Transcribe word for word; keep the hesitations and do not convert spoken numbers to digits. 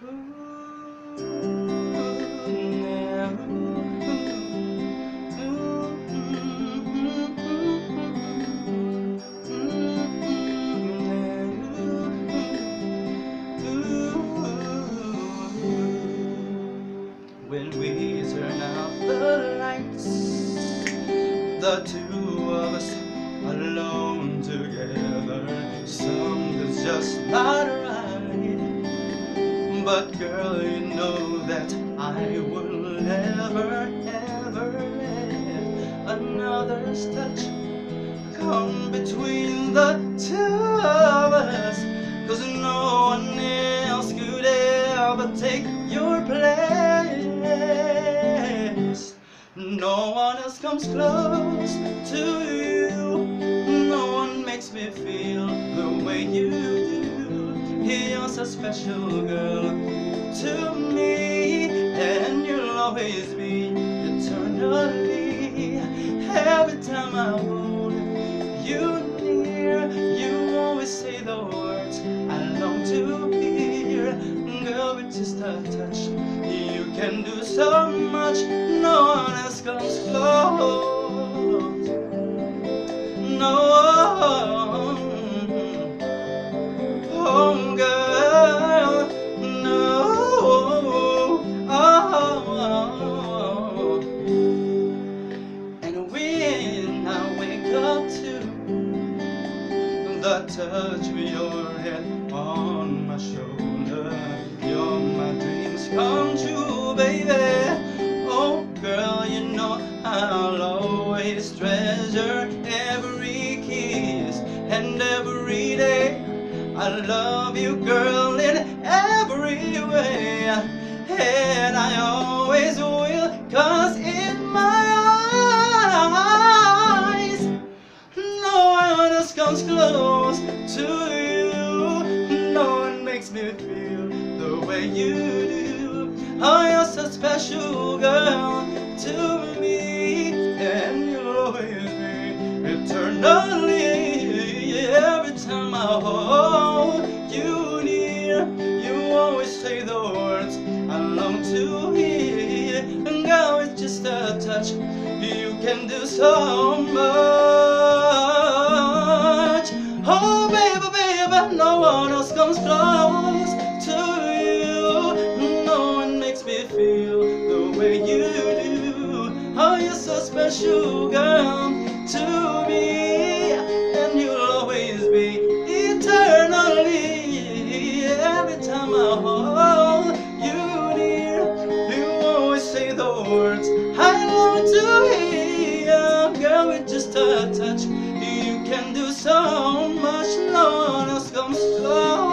When we turn off the lights, the two of us alone together, something's just not right. But girl, you know that I will never, ever let another's touch come between the two of us, 'cause no one else could ever take your place. No one else comes close to you. No one makes me feel the way you do. You're so special, girl, to me, and you'll always be eternally. Every time I hold you near, you always say the words I long to hear. Girl, with just a touch, you can do so much. No one else comes close. No one. Oh, girl, no. Oh. And when I wake up to the touch of your head on my shoulder, you're my dreams come true, baby. Oh girl, you know I'll always treasure every kiss and every day. I love you, girl, in every way, and I always will, 'cause in my eyes no one else comes close to you. No one makes me feel the way you do. Oh, you're so special, girl, to me, and you'll always be eternally. Every time I hold you near, you always say the words I long to hear. And girl, with just a touch, you can do so much. Oh, baby, baby, no one else comes close to you. No one makes me feel the way you do. Oh, you're so special, girl, to me, and you'll always be eternally. Every time I hold you near, you always say the words I long to hear. Girl, with just a touch, you can do so much. No one else comes close.